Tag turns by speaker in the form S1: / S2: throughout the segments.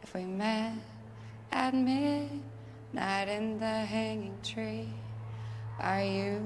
S1: if we met at midnight in the hanging tree? Are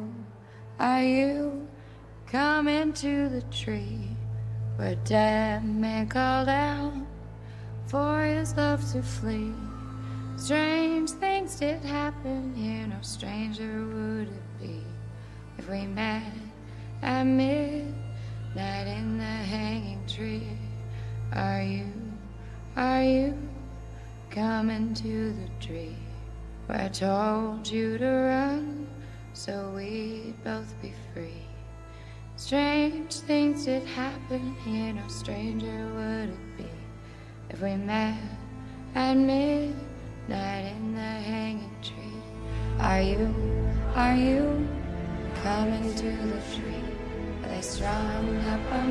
S1: you coming to the tree where dead man called out for his love to flee? Strange things did happen here, no stranger would it be if we met at midnight in the hanging tree. Are you coming to the tree where I told you to run so we'd both be free? Strange things did happen here, no stranger would it be if we met at midnight in the hanging tree. Are you coming to the tree where they strung up